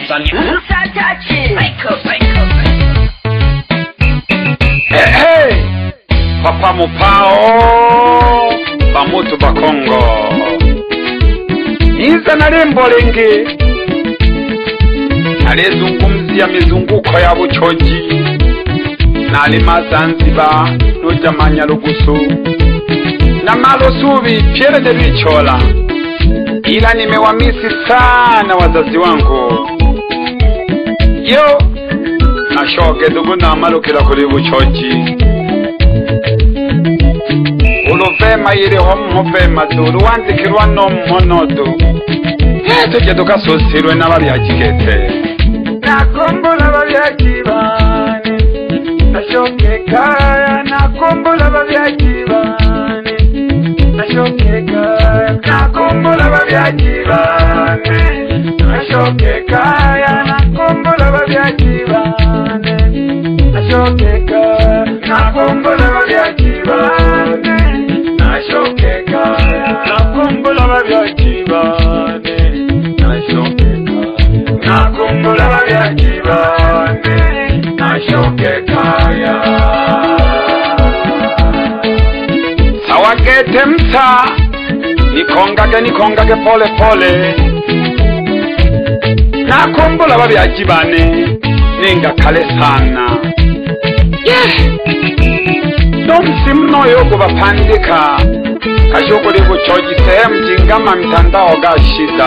Tanzania. Hey, Papa Mupao Bamutu Bakongo Iza na lembo lengi alezungumzia mizunguko ya Buchoji na alima Zanzibar nujamanya Lugusu na Malosubi Pierre de Bichola, ila nimewamisi sana wazazi wangu. Yo nashoke dugu na malukira kuri Buchoji uluvema ili homuvema duru wandikirwa no mmonodu tujye tukasosirwe n'ababyakigete nakombola babyakibane nashoke kaya nakombola babyakibane nashoke kaya nakombola babyakibane nashoke kaya nakombola babyakibane nashoke kaya nakombola babyakibane nashoke kaya nakombola babyakibane nashoke kaya nakombola babyakibane nashoke kaya sawagete mta nikongage pole pole nakombola babyakibane ninga kale sana Domsimno yogo bapandika kashokole Buchoji sehemu jingama mitandao gashida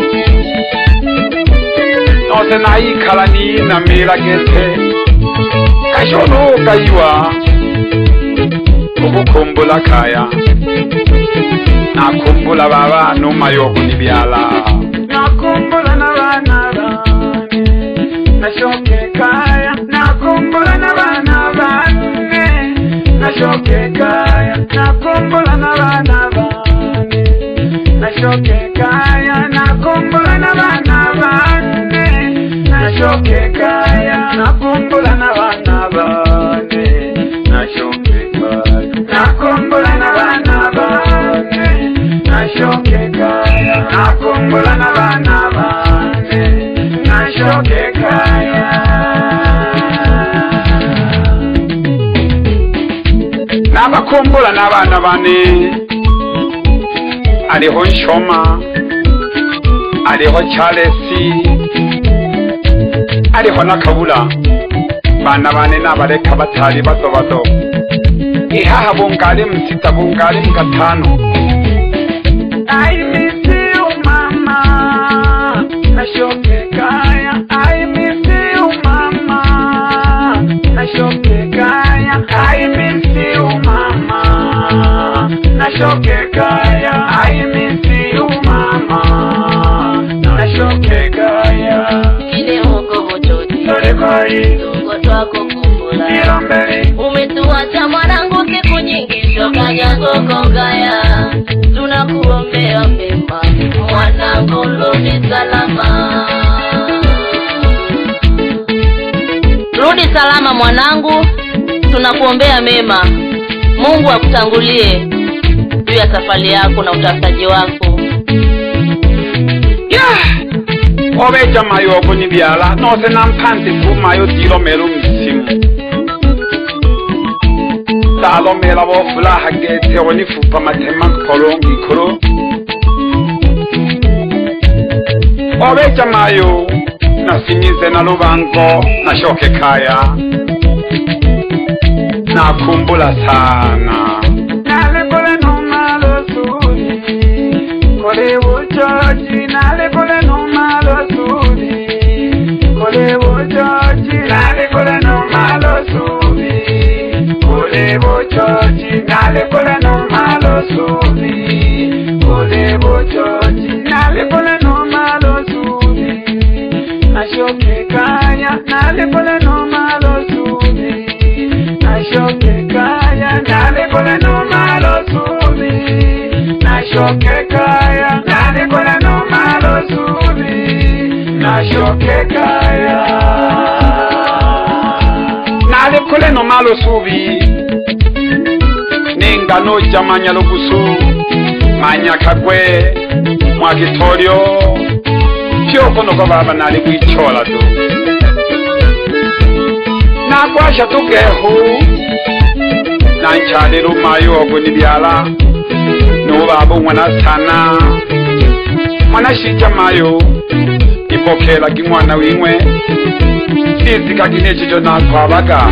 nose naikala niina milagete kashonuka iwa ubukumbula kaya nakumbula baba numa yogo nibyala nakumbula na bana bane nashoke kaya nakumbula na bana bane nashoke kaya nakumbula na bana bane nashoke kaya nakumbula na bana bane nashoke kaya nakumbula na bana bane nashoke kaya nakumbula na bana bane nashoke kaya nakumbula na bana bane nashoke kaya nabakumbula n'abana bane aliho Nshoma aliho Charles aliho nakabula bana bane nabareka batari bato ihaha bungali msita bungali mgatano I miss you mama nashoke kaya I miss you mama nashoke kaya I miss you mama nashoke kaya I miss you mama nashoke kaya ile huko Buchoji sore koi tuko twako kumbula irombeli umetuacha mwanangu siku nyingi shokaja gogongaya tunakuombea mema mwanangu rudi salama rudi salama mwanangu tunakuombea mema Mungu akutangulie juu ya safari yako na utafutaji wako obeja mayogo nibyala nose nampanzi kumayo diromero msimu dalomera bofula hagete onifupa matema kolongi koro obeja mayo nasimize na lubango nashoke kaya nakumbula sana nalekole nomalo suri kole Buchoji nalekole nomalo suri kole Buchoji nalekole nomalo suri kole Buchoji nalekole nomalo suri kole Buchoji nalekole nomalo suri nashoke kaya nalekole nomalo suri nashoke kaya nalekole nomalo suri nashoke kaya nalekole nomalo suri nashoke kaya nalekole nomalo suri ninga nojamanya Lugusu manya kagwe mwakitorio kyoko no baba nali kwichola tu na kwasha tugehu na nchale rumayo ogoni byala no baba mwana sana mwana shija mayo ipokela kimwana wimwe sizika kinechicho na kwabaga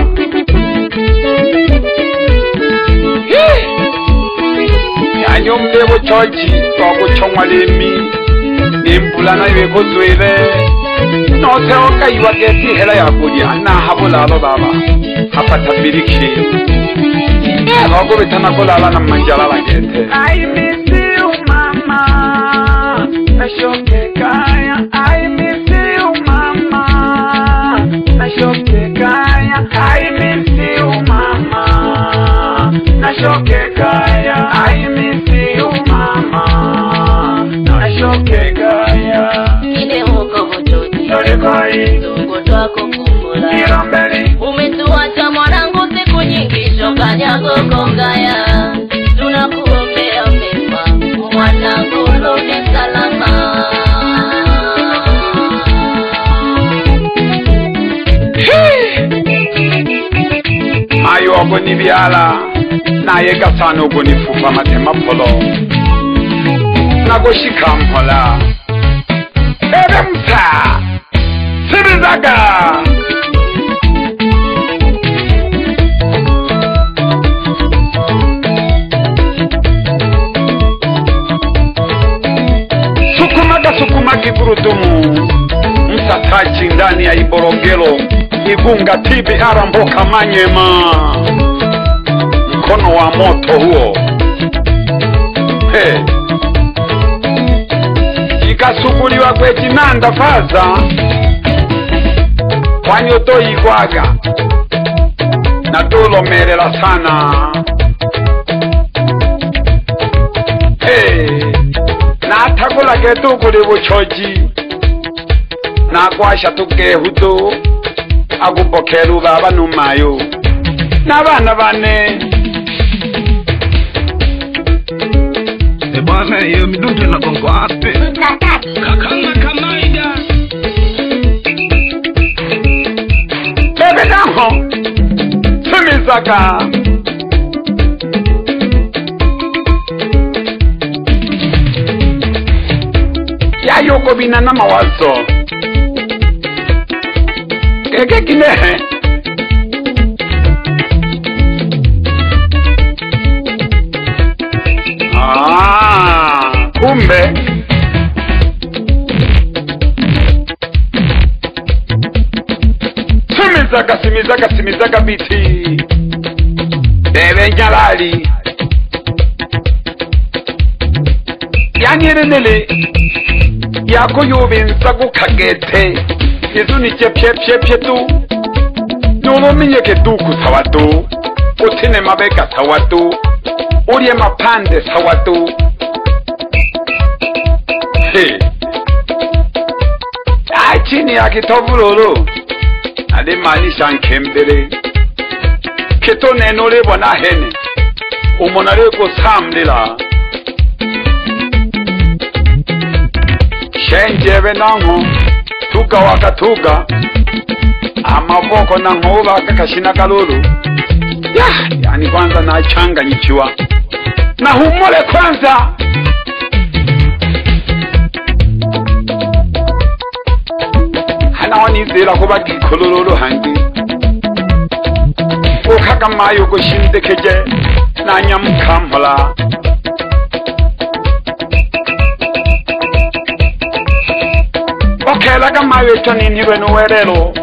yanyo mlebo chochi twakuchongwa lemi nimpulana iwe kuzwile noteoka iwa geti hela ya kulya na habulalo baba hapata biriki logo bitana kulala na manjalala gete I miss you mama nashoke kaya I miss you mama nashoke kaya I miss you mama nashoke kaya I miss you mama nashoke kaya ile huko mtoni Nolekoi Tungo twako kumbula Irombeli Umetuacha mwanangu siku nyingi shoka nyako kongaya Tunakuombea mema mwanangu rudi salama Mayo ogoni byala naye gasano ogoni fufa matema polo nagoshika mpola ebe mta sirizaga sukuma kigurudumu msatachi ndani ya Iborogelo Igunga tibi aramboka Manyema mkono wa moto huo ikasuguliwa kwechi nanda faza wanyoto igwaga na dolo merela sana na atagula geduguli buchoji na kwasha tugehudu agubokelu baba numayo n'abana bane bwana hiyo midundo na gongo ape kama kawaida bebe naho tumizaka yayoko bina na mawazo keke kinehe kumbe simizaga biti bebe nyalali yanyerenele yako yubinza gukagete izuniche pye tu nulominyeke duku sawatu utine mabeka sawatu ulie mapande sawatu chini ya kitovulolo ade maanisha nkembere kito neno lebo na hene umonare ko samlila shenjebe nango tuka wakatuga amaboko na ngoba kakashina kalulu yani kwanza na changanyikiwa na humole kwanza nawanizera kuba gikololo hangi ukaka mayo go shindekeje na nyamukampola okela ga mayo toni niwe no werero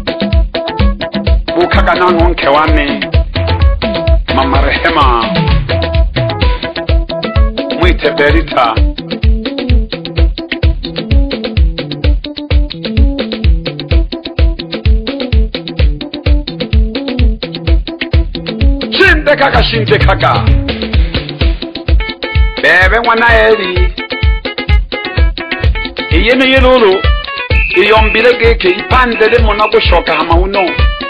ukaka na ngonke wane mama rehema mwite berita shinde kaka bebe mwana eri iyene yelulu iyombile geke ipandele mona gushoka hamauno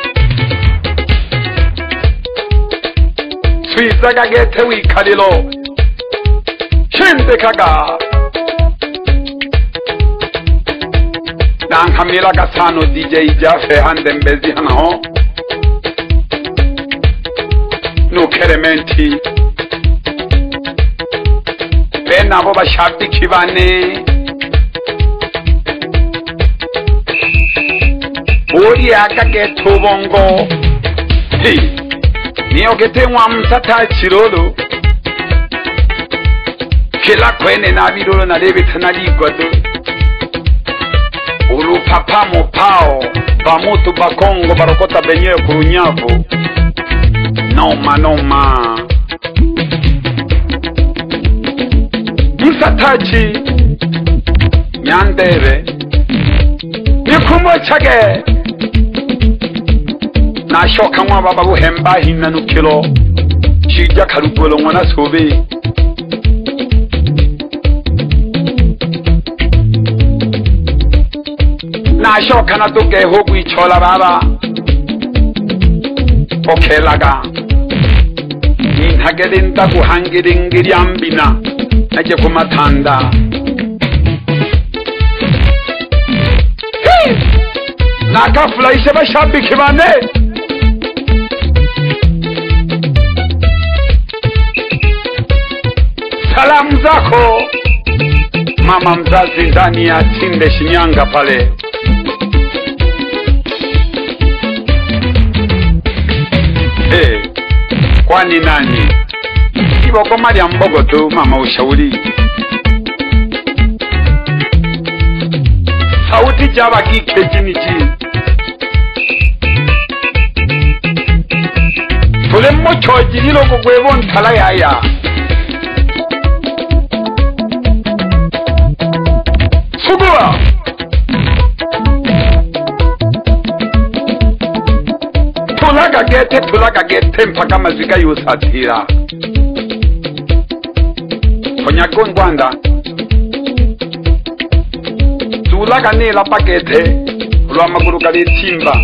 twizaga gete wikalilo shinde kaka nankamila kasano DJ Jafe hande mbezi hanaho nukerementi bena abo bashabiki bane uri akageto bongo niyo getemwa msata chirolo kila kwene nabirolo narebeta naligodo urupapa mupao bamutu bakongo barokota benyewe kurunyavu noma msatachi nyandere nikumochage nashoka mwa baba buhemba hinanukilo shija karugolo mwana sobe nashoka natuge hogu ichola baba okelaga nintagerinda guhangiringiri ambina naje kumatanda nakafurahisha bashabiki bane salamu zako mama mzazi ndani ya Tinde Shinyanga pale kwani nani iboko Maria mbogo tu mama ushauri sauti jaba kike chinichi tule mochoji lilo kugwebo ntala yaya sugua tulaga gete mpaka mazika yusatira konyago Rwanda tulaga nela pakete lwa maguru kali timba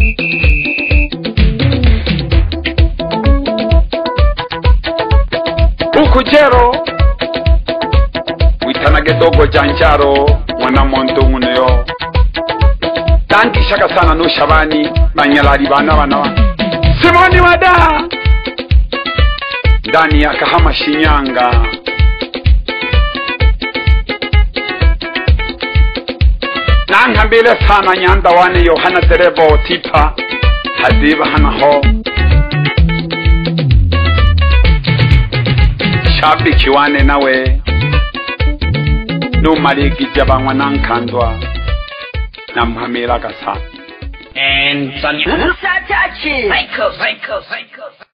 ukujero witanage dogo janjaro mwana monto muneyo tanti shaka sana no shabani banyalari bana Simoni wada ndani ya Kahama Shinyanga nankambile sana nyanda wane Yohana Dereva tipa hadiba hanaho shabiki wane nawe numarigi jabangwa nankandwa namhamira gasa and Msatachi. Psycho.